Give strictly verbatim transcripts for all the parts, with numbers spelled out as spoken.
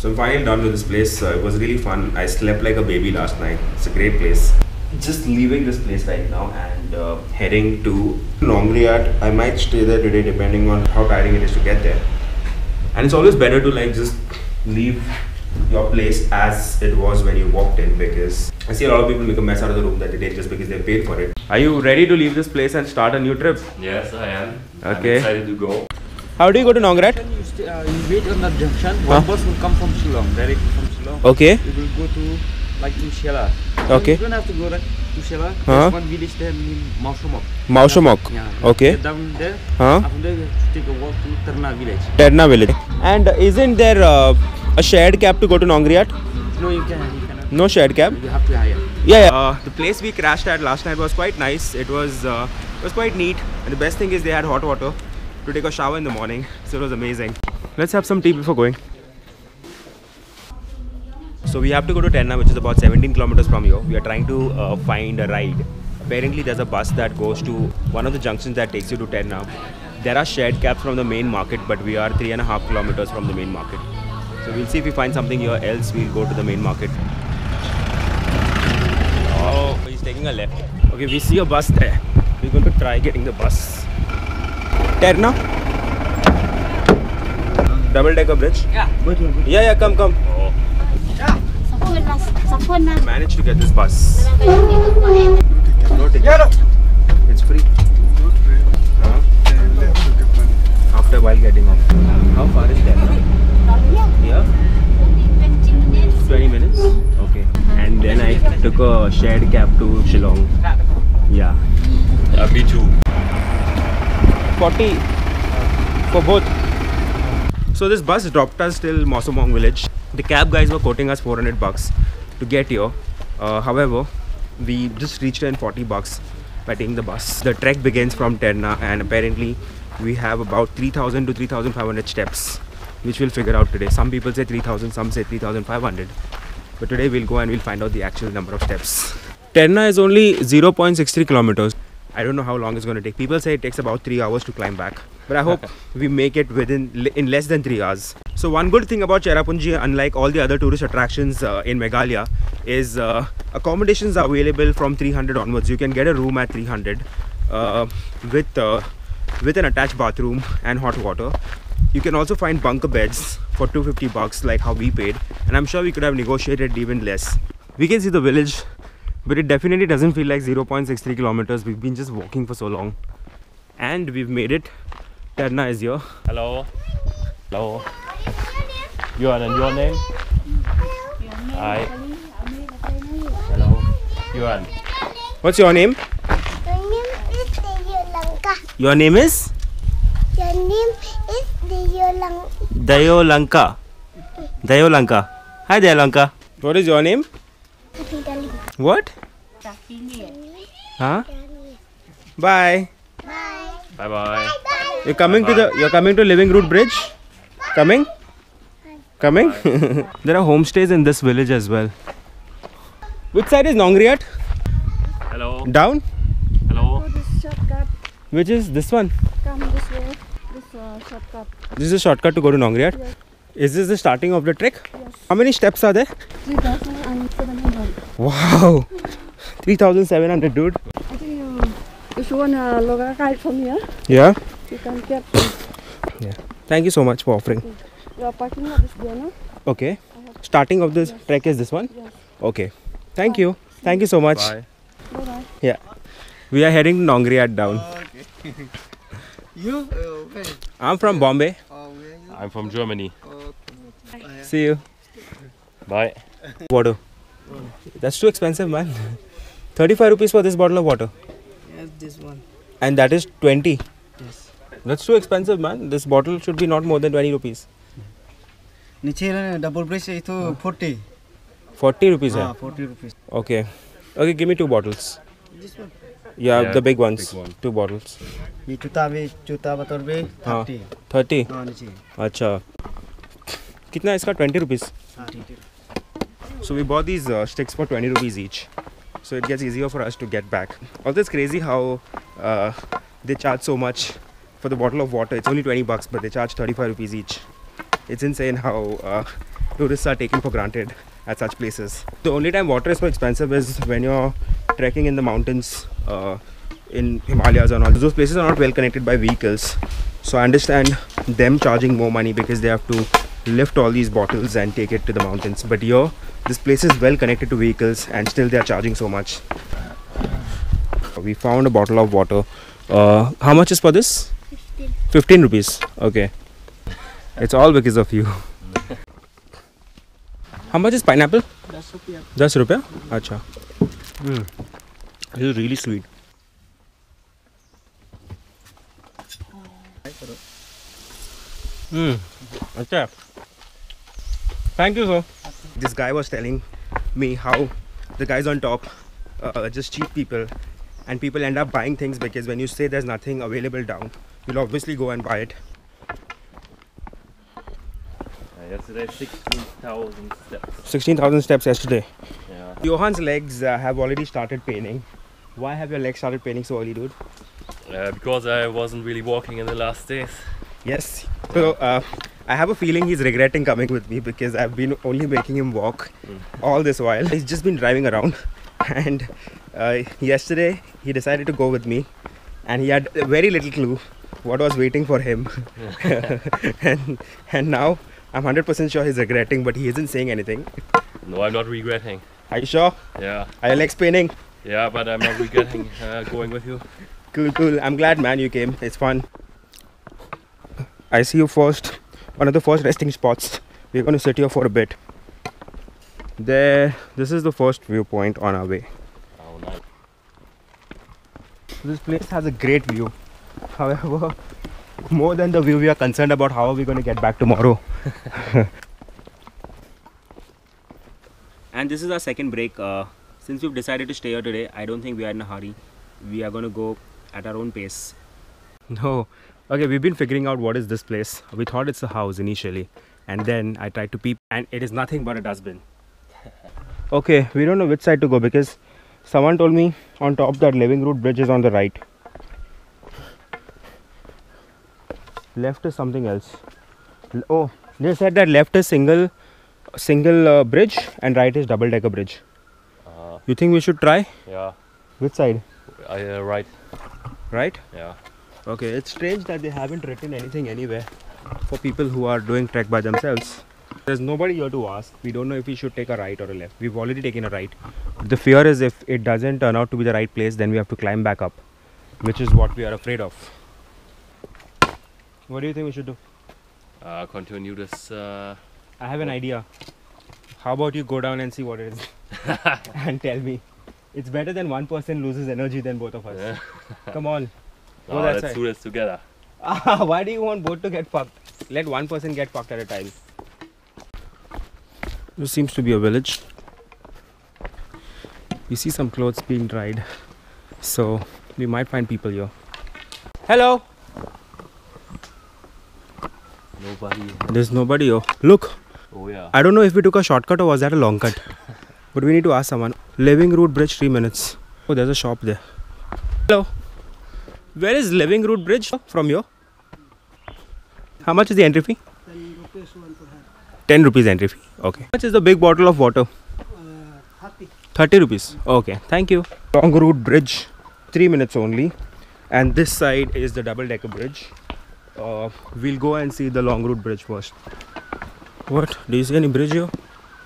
So I'm finally done with this place. Uh, it was really fun. I slept like a baby last night. It's a great place. Just leaving this place right now and uh, heading to Nongriat. I might stay there today depending on how tiring it is to get there. And it's always better to like just leave your place as it was when you walked in, because I see a lot of people make a mess out of the room that they did just because they paid for it. Are you ready to leave this place and start a new trip? Yes, I am. Okay. I'm excited to go. How do you go to Nongriat? You, stay, uh, you wait on the junction. One huh? bus will come from Shillong, directly from Shillong. Okay. You will go to like to Shela. Okay. So you don't have to go like, to Shela. Huh? There's one village there named Maushamok. Maushamok. Yeah. Okay. Get down there. Huh? After that, you have to take a walk to Terna village. Terna village. And isn't there uh, a shared cab to go to Nongriat? No, you can. You cannot. No shared cab. You have to hire. Yeah, yeah. Uh, the place we crashed at last night was quite nice. It was uh, it was quite neat, and the best thing is they had hot water to take a shower in the morning, so it was amazing. Let's have some tea before going. So we have to go to Terna, which is about seventeen kilometers from here. We are trying to uh, find a ride. Apparently there's a bus that goes to one of the junctions that takes you to Terna. There are shared cabs from the main market, but we are three and a half kilometers from the main market. So we'll see if we find something here, else we'll go to the main market. Oh, he's taking a left. Okay, we see a bus there. We're going to try getting the bus. Terna? Double decker bridge? Yeah. Yeah, yeah, come, come. Oh. Managed to get this bus. No ticket. It's free. Huh? After while getting off. How far is Terna? Yeah? twenty minutes? Okay. And then I took a shared cab to Shillong. Yeah. Yeah, me too. forty for both. So this bus dropped us till Maushamok village. The cab guys were quoting us four hundred bucks to get here. Uh, however, we just reached in forty bucks by taking the bus. The trek begins from Terna, and apparently we have about three thousand to three thousand five hundred steps, which we'll figure out today. Some people say three thousand, some say three thousand five hundred. But today we'll go and we'll find out the actual number of steps. Terna is only zero point six three kilometers. I don't know how long it's going to take. People say it takes about three hours to climb back. But I hope we make it within in less than three hours. So one good thing about Cherrapunji, unlike all the other tourist attractions uh, in Meghalaya, is uh, accommodations are available from three hundred onwards. You can get a room at three hundred uh, with, uh, with an attached bathroom and hot water. You can also find bunker beds for two hundred fifty bucks, like how we paid, and I'm sure we could have negotiated even less. We can see the village, but it definitely doesn't feel like zero point six three kilometers. We've been just walking for so long, and we've made it. Terna is here. Hello. Hello. You are and your name? Hi. Hello. Yuan. What's your name? Your name is Dayo Lanka. Your name is? Your name is Dayo Lanka. Dayo Lanka. Dayo Lanka. Hi Dayo Lanka. What is your name? What? Huh? Bye. Bye bye. You're coming Bye to the you're coming to Living Root Bridge? Coming? Coming? There are homestays in this village as well. Which side is Nongriat? Hello. Down? Hello. Oh, this shortcut. Which is this one? Come this way. This uh, shortcut. This is a shortcut to go to Nongriat? Yes. Is this the starting of the trek? Yes. How many steps are there? three thousand seven hundred. Wow! three thousand seven hundred, dude. I think you, if you want a local guide from here, Yeah? you can get. Yeah. Thank you so much for offering. Your parking lot is there, no? Okay. Starting of this Yes. trek is this one? Yes. Okay. Thank you. Thank you so much. Bye. Bye bye. Yeah. We are heading to Nongriat down. Okay. You? Uh, where? I'm from Bombay. Oh, where you? I'm from Germany. Okay. See you. Bye. Water. That's too expensive, man. thirty-five rupees for this bottle of water. Yes, this one. And that is twenty. Yes. That's too expensive, man. This bottle should be not more than twenty rupees. Niche double bridge itu forty. forty rupees. Ah, hai? forty rupees. Okay. Okay, give me two bottles. This one. Yeah, Yeah, the big ones. big one. Two bottles. Ye chuta bhi chuta batar bhi हाँ. thirty. thirty. हाँ niche. अच्छा. कितना है इसका? twenty rupees. thirty. So we bought these uh, sticks for twenty rupees each. So it gets easier for us to get back. Also, it's crazy how uh, they charge so much for the bottle of water. It's only twenty bucks, but they charge thirty-five rupees each. It's insane how uh, tourists are taken for granted at such places. The only time water is so expensive is when you're trekking in the mountains uh, in Himalayas and all. Those places are not well connected by vehicles. So I understand them charging more money because they have to lift all these bottles and take it to the mountains. But here, this place is well connected to vehicles and still they are charging so much. We found a bottle of water. Uh, how much is for this? fifteen. fifteen rupees. Okay. It's all because of you. How much is pineapple? ten rupiah. Acha. Mm. This is really sweet. Hmm. Okay. Thank you, sir. This guy was telling me how the guys on top uh, are just cheap people, and people end up buying things because when you say there's nothing available down, you'll obviously go and buy it. Uh, yesterday, sixteen thousand steps. sixteen thousand steps yesterday. Yeah. Johan's legs uh, have already started paining. Why have your legs started paining so early, dude? Uh, because I wasn't really walking in the last days. Yes. So uh, I have a feeling he's regretting coming with me because I've been only making him walk Mm. all this while. He's just been driving around, and uh, yesterday he decided to go with me, and he had very little clue what was waiting for him. and and now I'm one hundred percent sure he's regretting, but he isn't saying anything. No, I'm not regretting. Are you sure? Yeah. Are your legs paining? Yeah, but I'm not regretting uh, going with you. Cool, cool. I'm glad, man, you came. It's fun. I see you first. One of the first resting spots. We're going to sit here for a bit. There. This is the first viewpoint on our way. Oh, nice. This place has a great view. However, more than the view, we are concerned about how are we going to get back tomorrow. And this is our second break. Uh, since we've decided to stay here today, I don't think we are in a hurry. We are going to go at our own pace. No. Okay, we've been figuring out what is this place. We thought it's a house initially. And then I tried to peep and it is nothing but a dustbin. Okay, we don't know which side to go because someone told me on top that Living Root Bridge is on the right. Left is something else. L- Oh, they said that left is single single uh, bridge and right is double decker bridge. Uh, You think we should try? yeah. Which side? I, uh, right. Right? Yeah. Okay, it's strange that they haven't written anything anywhere for people who are doing trek by themselves. There's nobody here to ask. We don't know if we should take a right or a left. We've already taken a right. The fear is if it doesn't turn out to be the right place, then we have to climb back up, which is what we are afraid of. What do you think we should do? Uh, continue this. Uh, I have an idea. How about you go down and see what it is and tell me. It's better than one person loses energy than both of us. yeah. Come on. Go No, that let's side. do this together. Ah, why do you want both to get fucked? Let one person get fucked at a time. This seems to be a village. We see some clothes being dried. So we might find people here. Hello! Nobody. There's nobody here. Look, Oh, yeah. I don't know if we took a shortcut or was that a long cut. But we need to ask someone. Living Root Bridge, three minutes. Oh, there's a shop there. Hello. Where is Living Root Bridge from here? How much is the entry fee? ten rupees one per head. ten rupees entry fee. Okay. How much is the big bottle of water? Uh, thirty. thirty rupees. Okay. Thank you. Long Route Bridge. three minutes only. And this side is the double decker bridge. Uh, we'll go and see the Long Route Bridge first. What? Do you see any bridge here?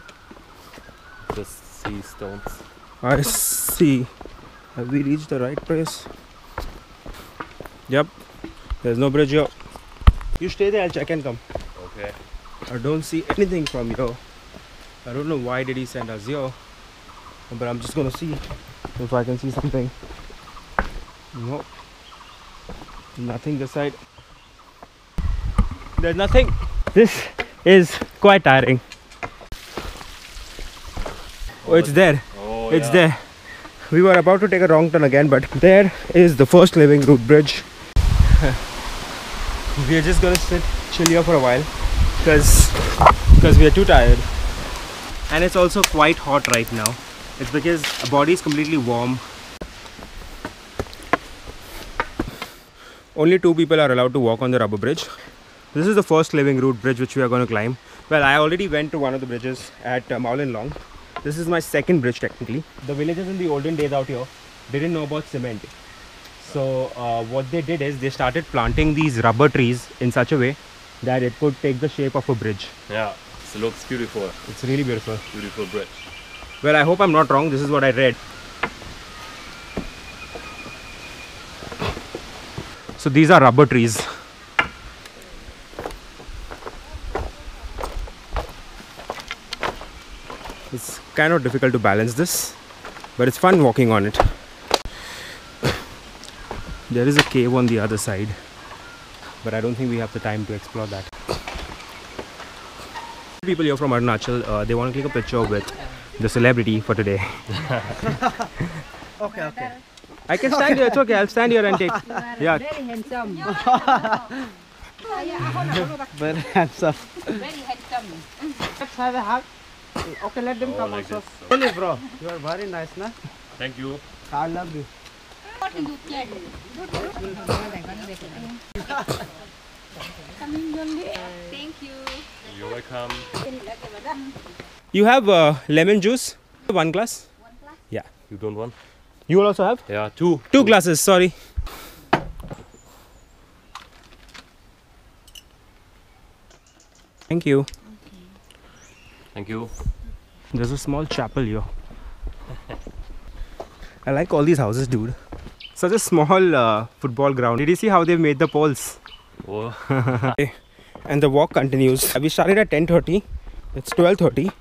Just see stones. I see. Have we reached the right place? Yep. There's no bridge here. You stay there, I'll check and come. Okay. I don't see anything from here. I don't know why did he send us here. But I'm just gonna see if I can see something. Nope. Nothing this side. There's nothing. This is quite tiring. Oh, it's there. Oh, It's yeah. there. We were about to take a wrong turn again, but there is the first Living Root Bridge. We are just gonna sit chill here for a while because because we are too tired. And it's also quite hot right now. It's because our body is completely warm. Only two people are allowed to walk on the rubber bridge. This is the first living root bridge which we are going to climb. Well, I already went to one of the bridges at uh, Mawlin Long. This is my second bridge technically. The villagers in the olden days out here didn't know about cement. So uh, what they did is they started planting these rubber trees in such a way that it could take the shape of a bridge. Yeah, it looks beautiful. It's really beautiful. Beautiful bridge. Well, I hope I'm not wrong. This is what I read. So these are rubber trees. It's kind of difficult to balance this, but it's fun walking on it. There is a cave on the other side, but I don't think we have the time to explore that. People here from Arunachal, uh, they want to click a picture with the celebrity for today. Okay, okay. I can stand here, it's okay, I'll stand here and take. Yeah. Very handsome. Very handsome. Very handsome. Let's have a hug. Okay, let them Oh, come like also. this. Really, bro, you are very nice, na? Thank you. I love you. Thank you. You're welcome. You have uh, lemon juice? One glass? Yeah. You don't want? You will also have? Yeah, two. Two glasses, sorry. Thank you. Thank you. There's a small chapel here. I like all these houses, dude. Such a small uh, football ground. Did you see how they've made the poles? Oh. And the walk continues. We started at ten thirty. It's twelve thirty.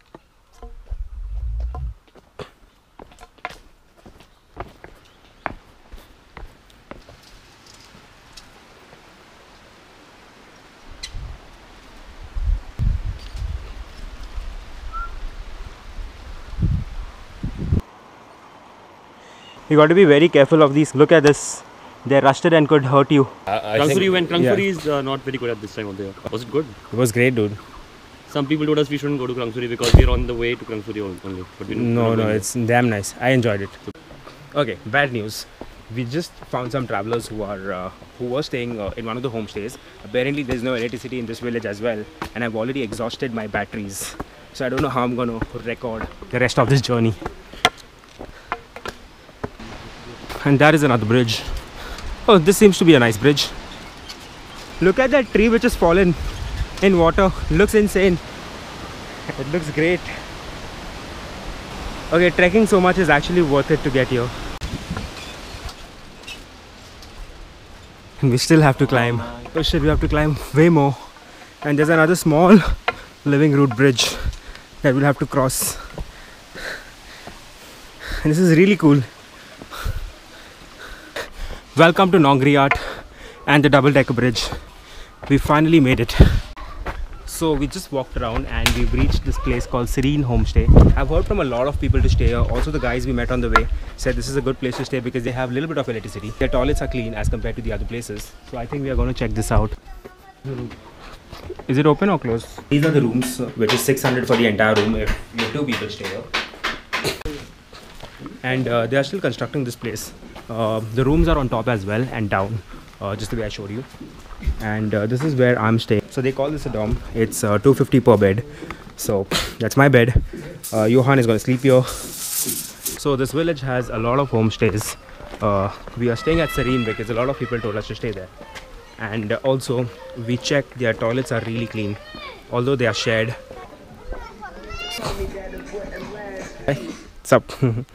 You got to be very careful of these. Look at this. They're rusted and could hurt you. I, I Krangsuri think went. Krangsuri Yeah. is uh, not very good at this time of the year. Was it good? It was great, dude. Some people told us we shouldn't go to Krangsuri because we're on the way to Krangsuri only. But we didn't- No, we're not no, going it's damn nice. I enjoyed it. Okay, bad news. We just found some travelers who are uh, who were staying uh, in one of the homestays. Apparently, there's no electricity in this village as well, and I've already exhausted my batteries. So I don't know how I'm going to record the rest of this journey. And that is another bridge. Oh, this seems to be a nice bridge. Look at that tree which has fallen in water. Looks insane. It looks great. Okay, trekking so much is actually worth it to get here. And we still have to climb. Oh shit, we have to climb way more. And there's another small living root bridge that we'll have to cross. And this is really cool. Welcome to Nongriat and the double decker bridge. We finally made it. So we just walked around and we've reached this place called Serene Homestay. I've heard from a lot of people to stay here. Also the guys we met on the way said this is a good place to stay because they have a little bit of electricity. Their toilets are clean as compared to the other places. So I think we are going to check this out. Is it open or closed? These are the rooms, which is six hundred for the entire room if you two people stay here. And uh, they are still constructing this place. Uh, the rooms are on top as well and down, uh, just the way I showed you. And uh, this is where I'm staying. So they call this a dorm. It's uh, two fifty per bed. So that's my bed. Uh, Johan is going to sleep here. So this village has a lot of homestays. Uh, we are staying at Serene because a lot of people told us to stay there. And uh, also we checked their toilets are really clean, although they are shared. Hey, what's up?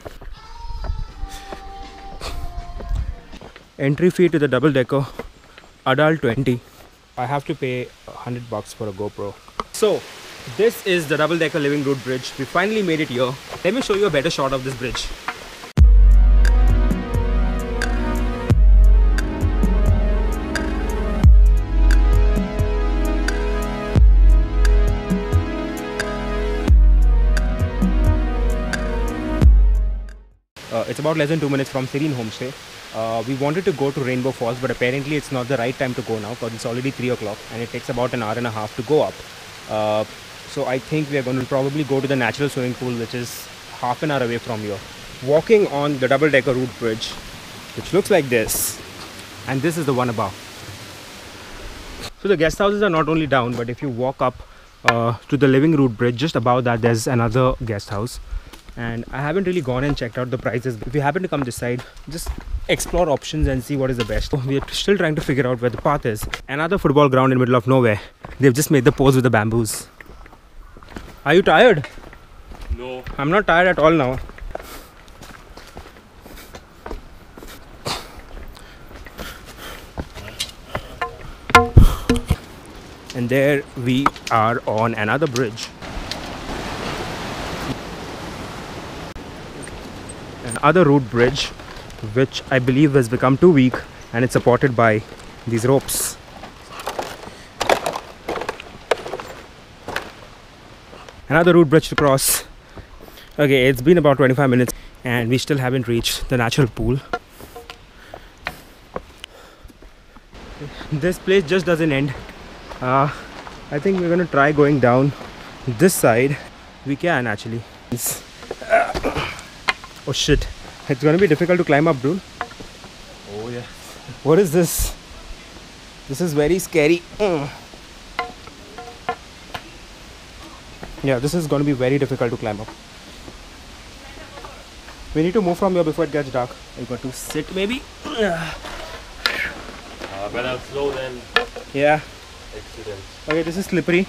Entry fee to the double decker, adult twenty. I have to pay one hundred bucks for a GoPro. So this is the double decker living root bridge. We finally made it here. Let me show you a better shot of this bridge. Uh, it's about less than two minutes from Serene Homestay. Uh, we wanted to go to Rainbow Falls, but apparently it's not the right time to go now because it's already three o'clock and it takes about an hour and a half to go up. Uh, so I think we are going to probably go to the natural swimming pool, which is half an hour away from here. Walking on the double decker root bridge, which looks like this, and this is the one above. So the guest houses are not only down, but if you walk up uh, to the Living Root Bridge, just above that there's another guest house. And I haven't really gone and checked out the prices. If you happen to come this side, just explore options and see what is the best. We are still trying to figure out where the path is. Another football ground in the middle of nowhere. They've just made the pose with the bamboos. Are you tired? No. I'm not tired at all now. And there we are on another bridge. Another root bridge, which I believe has become too weak, and it's supported by these ropes. Another root bridge to cross. Okay, it's been about twenty-five minutes and we still haven't reached the natural pool. This place just doesn't end. Uh, I think we're gonna try going down this side. We can actually. Oh shit, it's gonna be difficult to climb up, dude. Oh yeah. What is this? This is very scary. Mm. Yeah, this is gonna be very difficult to climb up. We need to move from here before it gets dark. I got to sit maybe. Uh, better slow than Yeah. accident. Okay, this is slippery.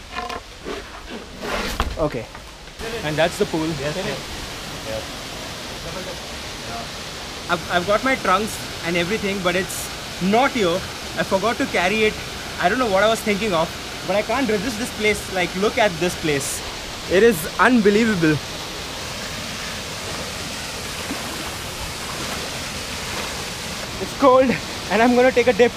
Okay. And that's the pool. Yes, yes. I've, I've got my trunks and everything, but it's not here. I forgot to carry it. I don't know what I was thinking of, but I can't resist this place. Like, look at this place. It is unbelievable. It's cold and I'm gonna take a dip.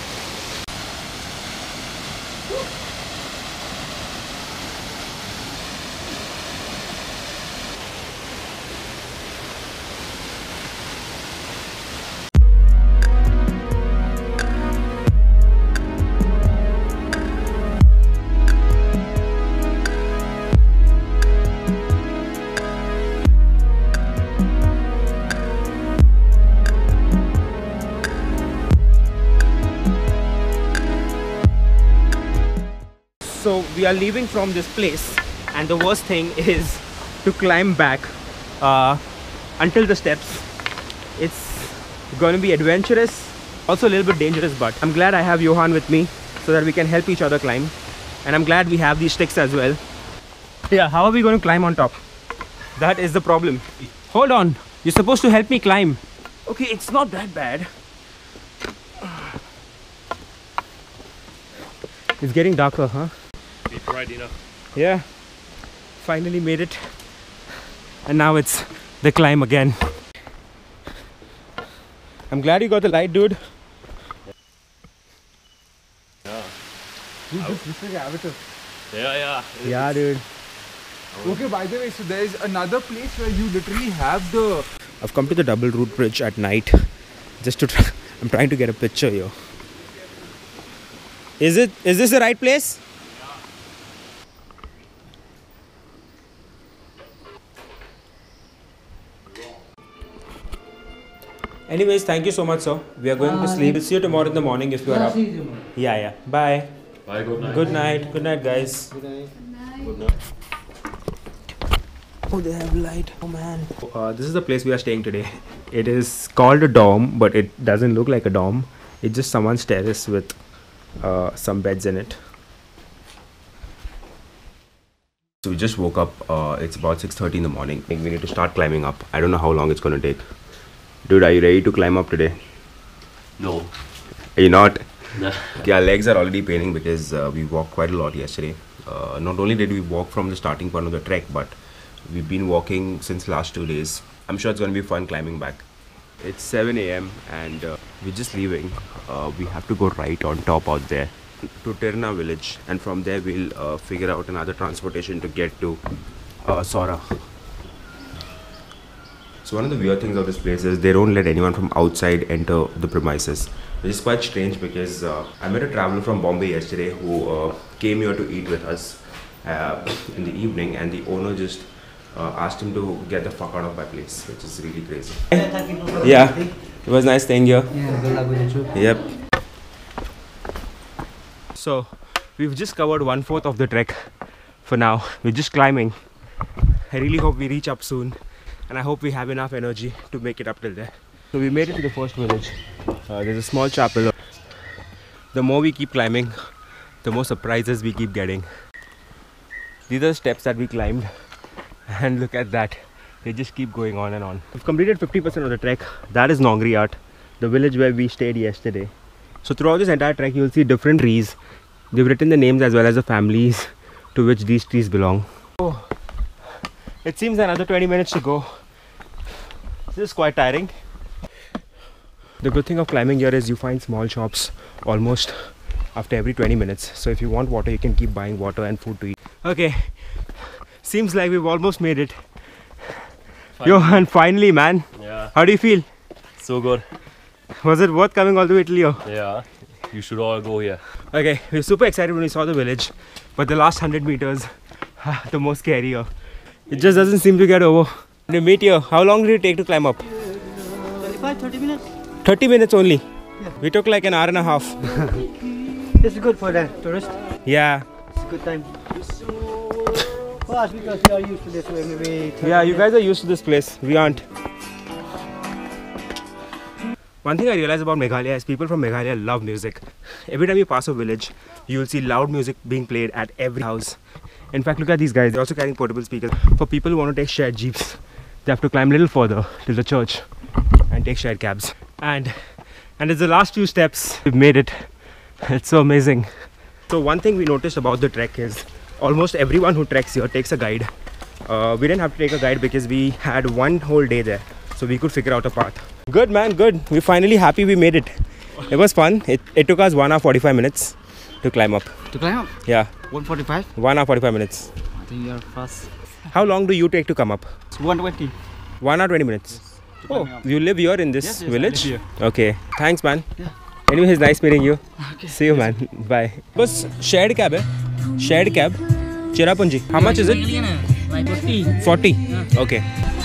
So we are leaving from this place, and the worst thing is to climb back uh, until the steps. It's going to be adventurous, also a little bit dangerous, but I'm glad I have Johan with me so that we can help each other climb. And I'm glad we have these sticks as well. Yeah, how are we going to climb on top? That is the problem. Hold on, you're supposed to help me climb. Okay, it's not that bad. It's getting darker, huh? We tried enough. Yeah, finally made it. And now it's the climb again. I'm glad you got the light, dude. Yeah. Dude, this, this is avatar. Yeah, yeah. Yeah, dude. Okay, by the way, so there is another place where you literally have the... I've come to the double root bridge at night just to try. I'm trying to get a picture here. Is it? Is this the right place? Anyways, thank you so much, sir. We are going to sleep. We'll see you tomorrow in the morning if you are up. Yeah, yeah. Bye. Bye, good night. Good night. Good night, guys. Good night. Oh, they have light. Oh, man. Uh, this is the place we are staying today. It is called a dorm, but it doesn't look like a dorm. It's just someone's terrace with uh, some beds in it. So we just woke up. Uh, it's about six thirty in the morning. I think we need to start climbing up. I don't know how long it's going to take. Dude, are you ready to climb up today? No. Are you not? Nah. Okay, our legs are already paining because uh, we walked quite a lot yesterday. Uh, not only did we walk from the starting point of the trek, but we've been walking since last two days. I'm sure it's going to be fun climbing back. It's seven A M and uh, we're just leaving. Uh, we have to go right on top out there to Tirna village, and from there we'll uh, figure out another transportation to get to uh, Sora. So one of the weird things of this place is they don't let anyone from outside enter the premises, which is quite strange because uh, I met a traveler from Bombay yesterday who uh, came here to eat with us uh, in the evening, and the owner just uh, asked him to get the fuck out of my place, which is really crazy. Yeah, it was nice staying here. Yeah, Yep. So We've just covered one fourth of the trek for now. We're just climbing. I really hope we reach up soon, and I hope we have enough energy to make it up till there. So we made it to the first village. Uh, there's a small chapel. The more we keep climbing, the more surprises we keep getting. These are the steps that we climbed, and look at that. They just keep going on and on. We've completed fifty percent of the trek. That is Nongriat, the village where we stayed yesterday. So throughout this entire trek, you'll see different trees. They've written the names as well as the families to which these trees belong. Oh, it seems another twenty minutes to go. This is quite tiring. The good thing of climbing here is you find small shops almost after every twenty minutes. So if you want water, you can keep buying water and food to eat. Okay, seems like we've almost made it. Finally. Yo, and finally, man. Yeah. How do you feel? So good. Was it worth coming all the way to Leo? Yeah. You should all go here. Okay, we were super excited when we saw the village, but the last hundred meters, the most scarier. It just doesn't seem to get over. To meet you, how long did it take to climb up? twenty-five, thirty minutes. thirty minutes only. Yeah. We took like an hour and a half. It's good for the tourist. Yeah. It's a good time. Well, that's because we are used to this way. Maybe. Yeah, you guys are used to this place. We aren't. One thing I realized about Meghalaya is people from Meghalaya love music. Every time you pass a village, you will see loud music being played at every house. In fact, look at these guys. They're also carrying portable speakers. For people who want to take shared jeeps, they have to climb a little further to the church and take shared cabs. And and it's the last few steps. We've made it. It's so amazing. So one thing we noticed about the trek is almost everyone who treks here takes a guide. Uh, we didn't have to take a guide because we had one whole day there, so we could figure out a path. Good man, good. We're finally happy we made it. It was fun. It, it took us one hour forty-five minutes to climb up. To climb up? Yeah. one forty-five? one hour forty-five minutes. I think you're fast. How long do you take to come up? It's one twenty. one hour twenty minutes. Yes, Oh, you live here in this yes, yes, village? I live Okay. Thanks, man. Yeah. Anyway, it's nice meeting you. Okay. See you, man. Bye. Bus shared cab hai. Shared cab. Cherrapunji. How much is it? Like forty. forty. Okay.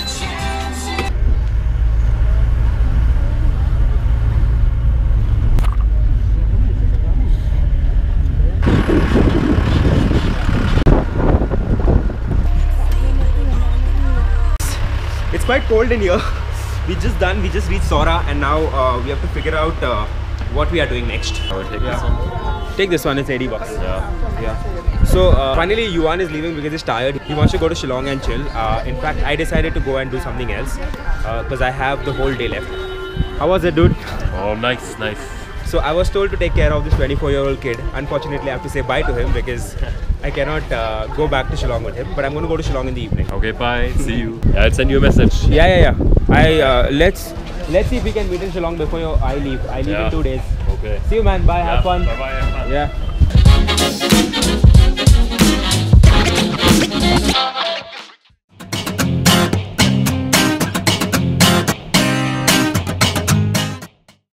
It's quite cold in here. We just done, we just reached Sora, and now uh, we have to figure out uh, what we are doing next. I will take Yeah. this one. Take this one, it's eighty bucks. Yeah. Yeah. So uh, finally Yuan is leaving because he's tired. He wants to go to Shillong and chill. Uh, in fact, I decided to go and do something else because uh, I have the whole day left. How was it, dude? Oh, nice, nice. So I was told to take care of this twenty-four year old kid. Unfortunately, I have to say bye to him because I cannot uh, go back to Shillong with him. But I'm going to go to Shillong in the evening. Okay, bye. See you. Yeah, I'll send you a message. Yeah, yeah, yeah. I uh, let's let's see if we can meet in Shillong before your, I leave. I leave Yeah. in two days. Okay. See you, man. Bye. Yeah. Have fun. Bye bye. Have fun. Yeah.